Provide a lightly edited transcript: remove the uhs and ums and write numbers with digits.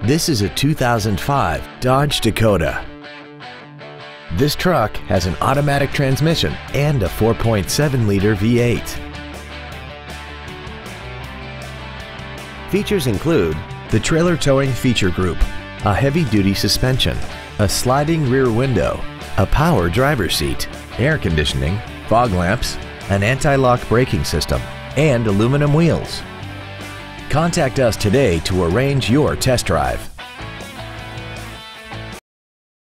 This is a 2005 Dodge Dakota. This truck has an automatic transmission and a 4.7-liter V8. Features include the trailer towing feature group, a heavy-duty suspension, a sliding rear window, a power driver's seat, air conditioning, fog lamps, an anti-lock braking system, and aluminum wheels. Contact us today to arrange your test drive.